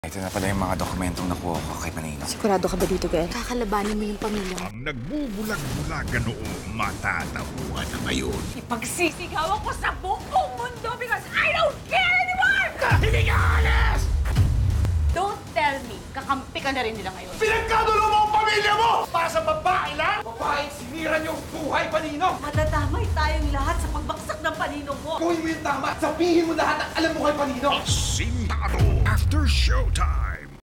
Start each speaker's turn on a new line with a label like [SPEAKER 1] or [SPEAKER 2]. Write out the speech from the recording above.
[SPEAKER 1] Ito na pala yung mga dokumentong nakuha ko kay Manino.
[SPEAKER 2] Sigurado ka ba dito, Gwen? Kakalabanin mo yung pamilya mo.
[SPEAKER 3] Ang nagbubulag-bulagan noong matatauhan na ngayon.
[SPEAKER 4] Ipagsisigawan ko sa buong mundo because I don't care anymore!
[SPEAKER 3] Hindi ka alis!
[SPEAKER 4] Don't tell me, kakampi ka na rin nila ngayon.
[SPEAKER 3] Pinagkadulo mo ang pamilya mo! Para sa babae lang? Babae, sinira niyo ang buhay, Panino!
[SPEAKER 4] Madadamay tayong lahat sa pagbaksak ng paninong mo.
[SPEAKER 3] Gawin mo yung tama! Sabihin mo lahat ang alam mo kay Panino! Sintaro after showtime!